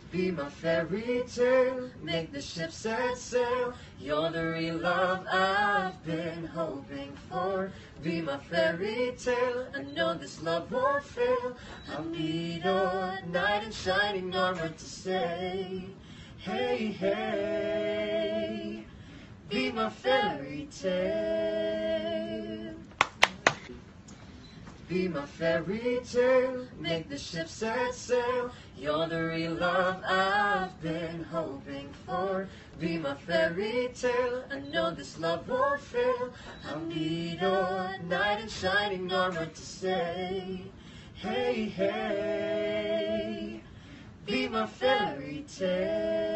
Be my fairy tale, make the ship set sail. You're the real love I've been hoping for. Be my fairy tale, I know this love won't fail. I'll need a knight in shining armor to say, hey, hey, be my fairy tale. Be my fairy tale, make the ship set sail. You're the real love I've been hoping for. Be my fairy tale, I know this love won't fail. I'll need a knight in shining armor to say, hey, hey, be my fairy tale.